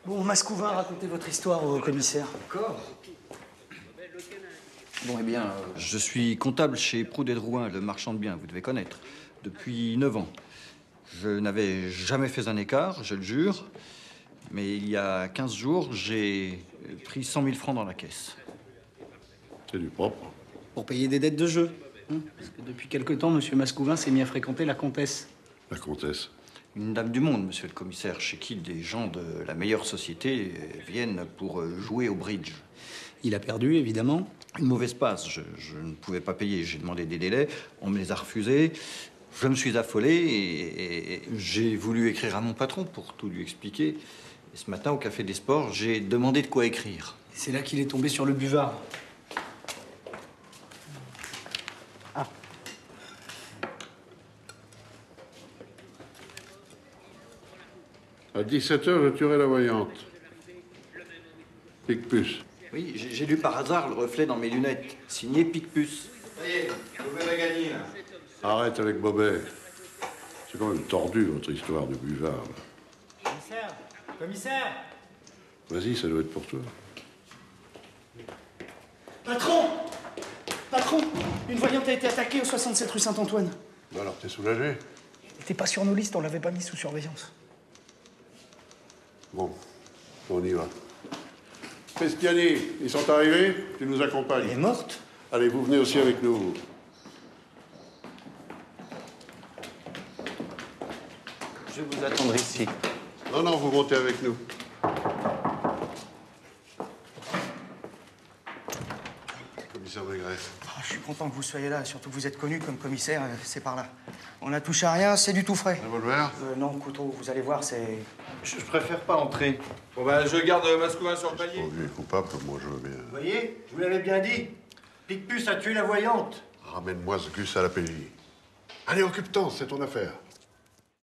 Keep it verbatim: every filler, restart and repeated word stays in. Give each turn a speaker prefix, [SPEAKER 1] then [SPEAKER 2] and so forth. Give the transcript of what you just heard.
[SPEAKER 1] Bon, Mascouvin, racontez votre histoire au commissaire.
[SPEAKER 2] Encore? Bon, eh bien, euh, je suis comptable chez Proud et Drouin, le marchand de biens, vous devez connaître, depuis neuf ans. Je n'avais jamais fait un écart, je le jure, mais il y a quinze jours, j'ai pris cent mille francs dans la caisse.
[SPEAKER 3] C'est du propre.
[SPEAKER 1] Pour payer des dettes de jeu. Hein, parce que depuis quelque temps, monsieur Mascouvin s'est mis à fréquenter la comtesse.
[SPEAKER 3] La comtesse.
[SPEAKER 2] Une dame du monde, monsieur le commissaire, chez qui des gens de la meilleure société viennent pour jouer au bridge.
[SPEAKER 1] Il a perdu, évidemment.
[SPEAKER 2] Une mauvaise passe, je, je ne pouvais pas payer. J'ai demandé des délais, on me les a refusés. Je me suis affolé et, et j'ai voulu écrire à mon patron pour tout lui expliquer. Et ce matin, au Café des Sports, j'ai demandé de quoi écrire.
[SPEAKER 1] C'est là qu'il est tombé sur le buvard. Ah.
[SPEAKER 3] À dix-sept heures, je tuerai la voyante. Picpus.
[SPEAKER 2] Oui, j'ai lu par hasard le reflet dans mes lunettes. Signé Picpus.
[SPEAKER 4] Ça y est, vous pouvez gagner, là.
[SPEAKER 3] Arrête avec Bobet. C'est quand même tordu, votre histoire de buvard. là.
[SPEAKER 1] Commissaire, commissaire.
[SPEAKER 3] Vas-y, ça doit être pour toi.
[SPEAKER 1] Patron, patron, une voyante a été attaquée au soixante-sept rue Saint-Antoine.
[SPEAKER 3] Bah alors, t'es soulagé?
[SPEAKER 1] Elle n'était pas sur nos listes, on l'avait pas mis sous surveillance.
[SPEAKER 3] Bon, on y va. Pestiani, ils sont arrivés? Tu nous accompagnes.
[SPEAKER 1] Elle est morte?
[SPEAKER 3] Allez, vous venez aussi avec nous.
[SPEAKER 2] Je vais vous attendre ici.
[SPEAKER 3] Non, non, vous montez avec nous. Commissaire Maigret.
[SPEAKER 5] Oh, je suis content que vous soyez là, surtout que vous êtes connu comme commissaire, euh, c'est par là. On n'a touché à rien, c'est du tout frais.
[SPEAKER 3] Revolver?
[SPEAKER 5] Euh, non, couteau, vous allez voir, c'est...
[SPEAKER 2] Je, je préfère pas entrer.
[SPEAKER 4] Bon, ben, je garde Mascouvin sur le palier.
[SPEAKER 3] Bon, lui est coupable, moi je veux bien.
[SPEAKER 4] Vous voyez, je vous l'avais bien dit. Picpus a tué la voyante.
[SPEAKER 3] Ramène-moi ce gus à la pelle. Allez, occupe-toi, c'est ton affaire.